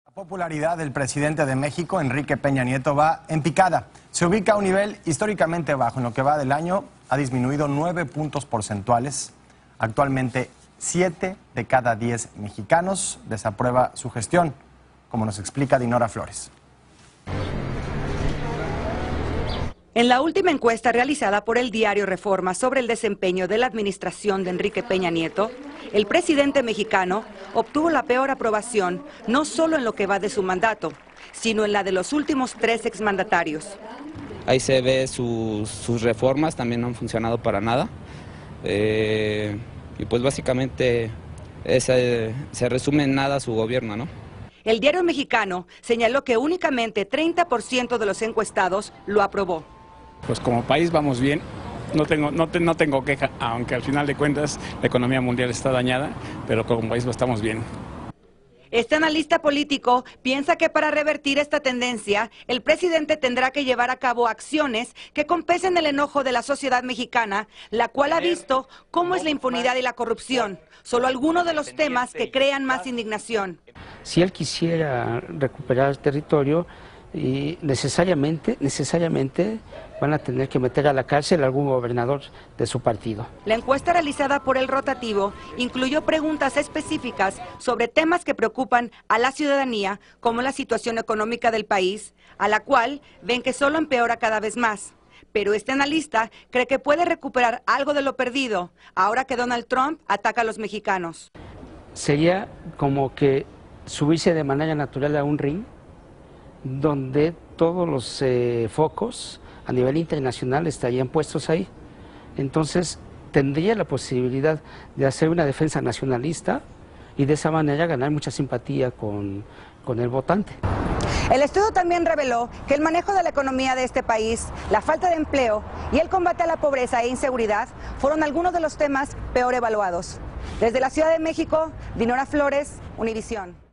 La popularidad del presidente de México, Enrique Peña Nieto, va en picada. Se ubica a un nivel históricamente bajo. En lo que va del año ha disminuido 9 puntos porcentuales. Actualmente 7 de cada 10 mexicanos desaprueba su gestión, como nos explica Dinora Flores. En la última encuesta realizada por el diario Reforma sobre el desempeño de la administración de Enrique Peña Nieto, el presidente mexicano obtuvo la peor aprobación, no solo en lo que va de su mandato, sino en la de los últimos 3 exmandatarios. Ahí se ve sus reformas, también no han funcionado para nada. Y pues básicamente se resume en nada su gobierno, ¿no? El diario mexicano señaló que únicamente 30% de los encuestados lo aprobó. Pues como país vamos bien, no tengo queja, aunque al final de cuentas la economía mundial está dañada, pero como país estamos bien. Este analista político piensa que para revertir esta tendencia, el presidente tendrá que llevar a cabo acciones que compensen el enojo de la sociedad mexicana, la cual ha visto cómo es la impunidad y la corrupción, solo algunos de los temas que crean más indignación. Si él quisiera recuperar el territorio, y necesariamente van a tener que meter a la cárcel a algún gobernador de su partido. La encuesta realizada por el rotativo incluyó preguntas específicas sobre temas que preocupan a la ciudadanía, como la situación económica del país, a la cual ven que solo empeora cada vez más. Pero este analista cree que puede recuperar algo de lo perdido, ahora que Donald Trump ataca a los mexicanos. Sería como que subirse de manera natural a un ring, donde todos los focos a nivel internacional estarían puestos ahí. Entonces tendría la posibilidad de hacer una defensa nacionalista y de esa manera ganar mucha simpatía con el votante. El estudio también reveló que el manejo de la economía de este país, la falta de empleo y el combate a la pobreza e inseguridad fueron algunos de los temas peor evaluados. Desde la Ciudad de México, Dinora Flores, Univisión.